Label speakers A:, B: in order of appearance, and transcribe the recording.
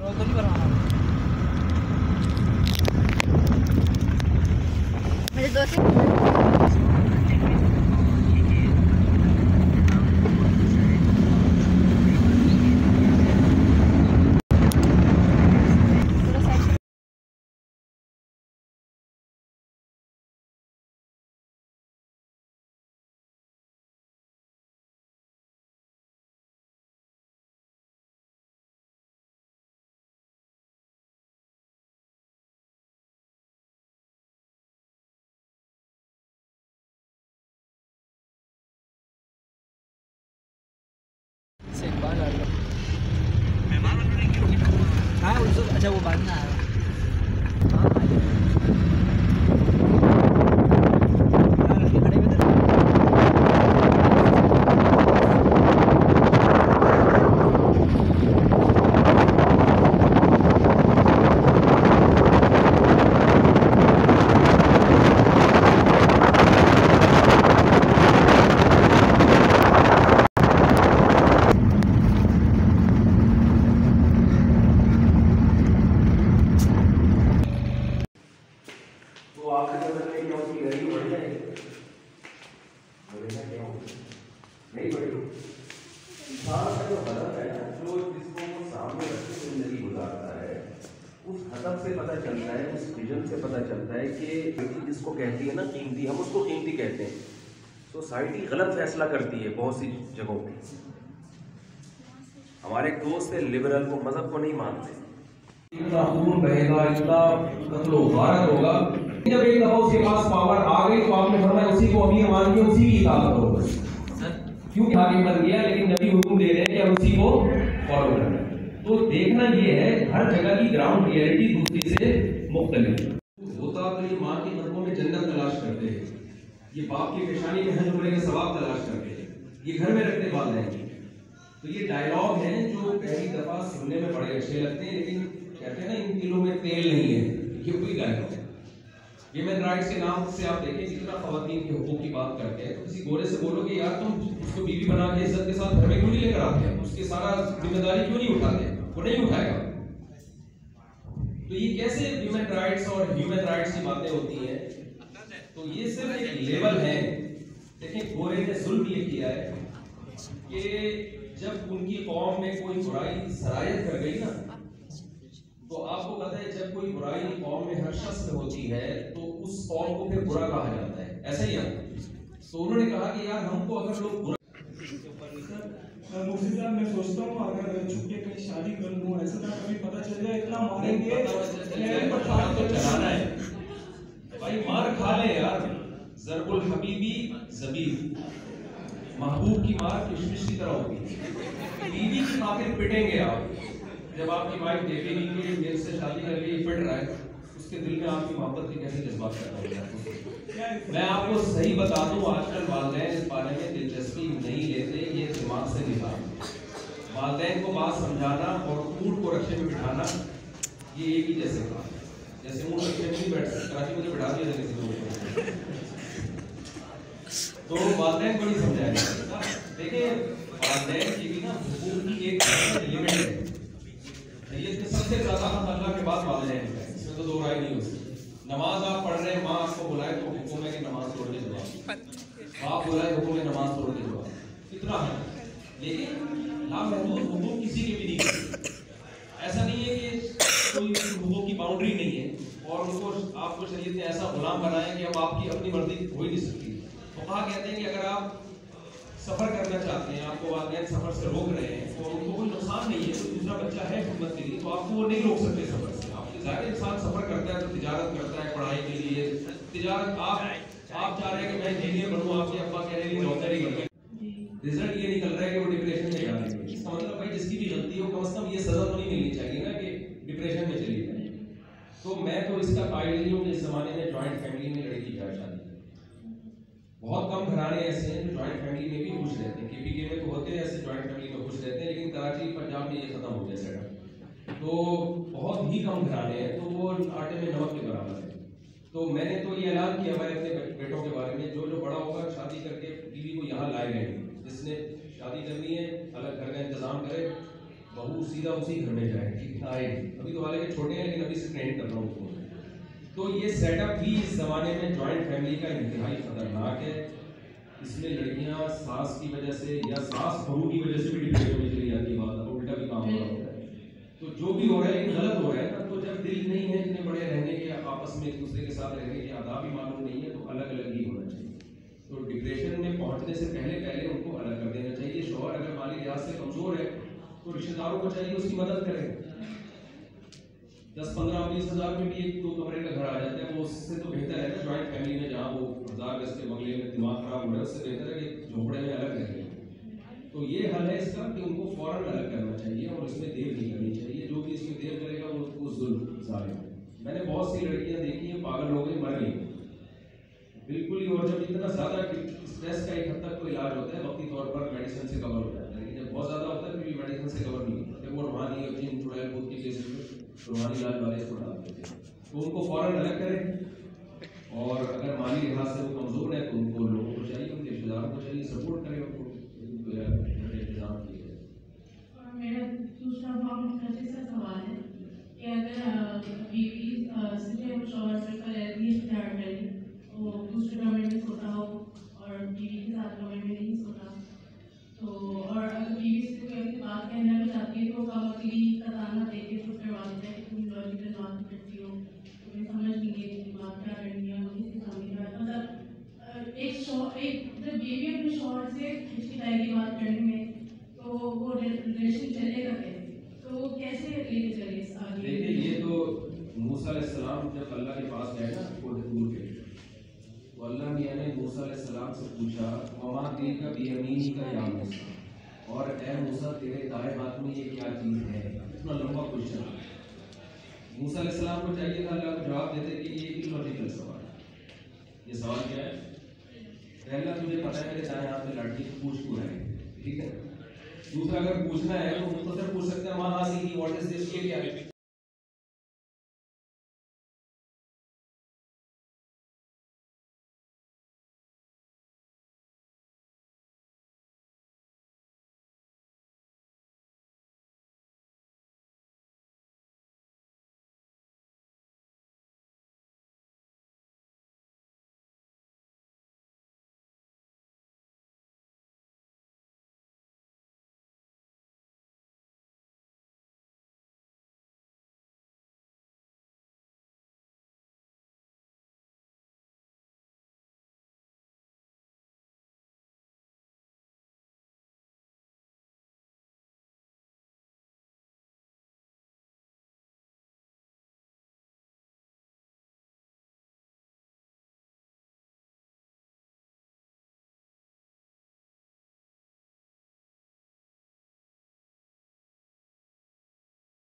A: तो नहीं बनवाना मेरे दोस्त से एक बार हाँ अच्छा वो बाद में आया
B: से पता चलता है, उस विजन से पता चलता है कि जिसको कहती है ना कीमती, हम उसको कीमती कहते हैं। सोसाइटी गलत फैसला करती है बहुत सी जगहों पे। हमारे एक दोस्त है लिबरल, वो मजहब को नहीं मानते।
C: इतना खून बहेगा, इतना कत्लो गारत होगा। जब एक दफा उसके पास पावर आ गई तो आपने फरमाया उसी को अमीर मान के उसी की इताअत करो बस। क्योंकि हाकिम बन गया, लेकिन नबी हुक्म दे रहे हैं कि हम उसी को फॉलो करना है। तो देखना ये है हर जगह की ग्राउंड रियलिटी दूसरी से मुख्तलिफ होता। तो ये माँ की नज़रों में जन्नत तलाश करते हैं, ये बाप की पेशानी में हज उम्रे का सवाब तलाश करते हैं, ये घर में रखते बात रहेंगे। तो ये डायलॉग हैं जो पहली दफा सुनने में बड़े अच्छे लगते हैं, लेकिन कहते हैं ना इन दिलों में तेल नहीं है, ये कोई डायलॉग है। ह्यूमन राइट्स के नाम से आप देखें कितना खवातीन के हुकूक की बात करते हैं। तो किसी गोरे से बोलोगे यार तुम उसको बीवी बना के इज्जत के साथ घर में क्यों नहीं लेकर आते हैं, उसकी सारा जिम्मेदारी क्यों नहीं उठाते, वो नहीं उठाएगा। तो ये कैसे ह्यूमन राइट्स और ह्यूमन राइट्स की बातें होती हैं। तो ये सिर्फ एक लेवल है। देखिए गोरे ने जुल्म ये किया है कि जब उनकी कौम में कोई बुराई सरायत कर गई ना, तो आपको पता है जब कोई बुराई कौम में हर शख्स में होती है तो उस कौम को फिर बुरा कहा जाता है, ऐसा ही है। तो उन्होंने कहा कि यार हमको अगर लोग बुरा
D: मुफ्ती साहब मैं सोचता हूँ अगर छुप के कहीं शादी कर लूँ, ऐसा ना कभी पता चल जाए इतना मारेंगे
C: तो चलाना है भाई, मार खा ले यार। ज़रबुल हबीबी ज़बीब, महबूब की मार किशमिश की तरह होगी। बीवी की खातिर पिटेंगे आप। जब आपकी वाइफ देखेगी कि मेरे से शादी करके ये पिट रहा है, उसके दिल में आपकी मोहब्बत के कैसे जज्बात पैदा होंगे। मैं आपको सही बता दूं, आजकल वालिदैन इस बारे में दिलचस्पी नहीं लेते, ये दिमाग से निकाल। वालिदैन को बात समझाना और ऊँट को रक्षे में बिठाना ये एक ही जैसे काम है। जैसे ऊँट रक्षे में नहीं बैठ सकते, कराची मुझे बिठा दिया था किसी को, तो वालिदैन को नहीं समझाया जाता। देखिए वालिदैन की भी ना हुकूक की एक लिमिट है। ये सबसे ज्यादा हक अल्लाह के बाद वालिदैन है, इसमें तो दो राय नहीं हो सकती। नमाज आप पढ़ रहे हैं, माँ आपको बुलाए तो हुक्म है कि नमाज तोड़ के जवाब, बाप बुलाए हुक्म है नमाज तोड़ के जवाब, इतना है। लेकिन लामहदूद हुकूक किसी के भी नहीं, ऐसा नहीं है कि कोई हुकूक की बाउंड्री नहीं है और उनको आपको शरीयत ने ऐसा गुलाम बनाया कि अब आपकी अपनी मर्जी हो ही नहीं सकती। तो कहा कहते हैं कि अगर आप सफर करना चाहते हैं, आपको वालिदैन सफर से रोक रहे हैं तो उनको कोई नुकसान नहीं है, तो दूसरा बच्चा है खिदमत के लिए तो आपको वो नहीं रोक सकते सफर से। आपके ज़ाहिर इंसान सफर करता है तो तिजारत करता है पढ़ाई के लिए, तिजारत आप चाह रहे हैं कि मैं इंजीनियर बनूं, आपके अब्बा कह रहे हैं डॉक्टर ही बनूं, रिजल्ट ये निकल रहा है कि वो डिप्रेशन में जा रहे हैं। इसका मतलब भाई जिसकी भी गलती हो कम से कम ये सजा तो नहीं मिलनी चाहिए ना कि डिप्रेशन में चली जाए। तो मैं तो इसका कायल नहीं हूँ कि इस जमाने में जॉइंट फैमिली में लड़की क्या शादी। बहुत कम घराने ऐसे हैं जो जॉइंट फैमिली में भी खुश रहते हैं। केपीके में तो होते हैं ऐसे जॉइंट फैमिली में खुश रहते हैं, लेकिन कराची पंजाब में ये खत्म हो गया सेटअप। तो बहुत ही कम घराने हैं, तो वो आटे में नमक के बराबर है। तो मैंने तो ये ऐलान किया भाई अपने बेटों के बारे में, जो बड़ा होगा शादी करके बीवी को यहाँ लाए रहेंगे। जिसने शादी करनी है अलग घर का इंतजाम करे, बहू सीधा उसी घर में जाए, ठीक आएगी, अभी तो हालांकि छोटे हैं लेकिन अभी से ट्रेन कर रहा हूँ उसको। तो ये सेटअप भी इस ज़माने में जॉइंट फैमिली का इंतहाई खतरनाक है। इसमें लड़कियां सास की वजह से या सास बहू की वजह से भी डिप्रेशन में चली जाती है, बात अब उल्टा भी काम हो रहा होता है। तो जो भी हो रहा है लेकिन गलत हो रहा है ना, तो जब दिल नहीं है इतने बड़े रहने के, आपस में एक दूसरे के साथ रहने के आदाब ही मालूम नहीं है, तो अलग अलग ही होना चाहिए। तो डिप्रेशन में पहुंचने से पहले उनको अलग कर देना चाहिए। शौहर अगर माली लिहाज से कमजोर है तो रिश्तेदारों को चाहिए उसकी मदद करें। 10-15-20 हज़ार में भी 1-2 कमरे का घर आ जाता है, वो उससे तो बेहतर है ना जॉइंट फैमिली में, जहाँ वो 1000 गज के बंगले में दिमाग खराब हो रहा है, उससे बेहतर है कि झोपड़े में अलग रहें। तो ये हल है इसका कि उनको फौरन अलग करना चाहिए और इसमें देर नहीं करनी चाहिए। जो भी इसमें देर करेगा वो उसको जुल्म जालिम है। मैंने बहुत सी लड़कियां देखी हैं, पागल हो गई, मर गई बिल्कुल ही। और जब इतना ज़्यादा स्ट्रेस का एक हद तक तो इलाज होता है, वक्ती तौर पर मेडिसिन से कवर हो जाता है, लेकिन जब बहुत ज़्यादा होता है फिर भी मेडिसिन से कवर नहीं होता। जब वो रूहानी और जिन चुड़ैल कूद के केस में रूहानी इलाज वाले इसको डाल देते हैं, तो उनको फ़ौरन अलग करें। और अगर माली लिहाज से वो कमज़ोर है तो उनको लोगों को चाहिए, उनके रिश्तेदारों को चाहिए सपोर्ट करें उनको, इंतजाम किए जाए।
E: और मेरा दूसरा बहुत सा सवाल है कि अगर बीवी सीधे वो शौहर से कर रहती है फ्लैट में, वो दूसरे कमरे में सोता हो और बीवी के साथ कमरे में नहीं सोता, तो और अगर बीवी से कोई ऐसी बात कहना भी चाहती है तो वो कमकली का ताना देके चुप करवा देता है कि तुम लॉजिकल बात करती हो, तुम्हें समझ नहीं है कि बात क्या करनी है, किसी सामने का मतलब एक जब बीवी अपने शौहर से हिचकिचाएगी बात करने में, तो वो रिलेशन चलेगा कैसे, तो वो कैसे लेके चले आगे?
C: देखिए ये तो मूसा अलैहिस्सलाम जब अल्लाह के पास गए ना दूर के, तो अल्लाह मियाँ ने मूसा अलैहिस्सलाम से पूछा वमा तिलका बियमीनी का या मूसा, और ए मूसा तेरे दाएं हाथ में ये क्या चीज़ है। इतना लंबा क्वेश्चन मूसा अलैहिस्सलाम को चाहिए था अल्लाह को जवाब देते कि ये इलॉजिकल सवाल है। ये सवाल क्या है? पहला तुझे पता है मेरे दाएं हाथ में लाठी, पूछ क्यों है, ठीक है। दूसरा अगर पूछना है तो मुझको सिर्फ पूछ सकते हैं माँ हासिल की व्हाट इज दिस, ये क्या है।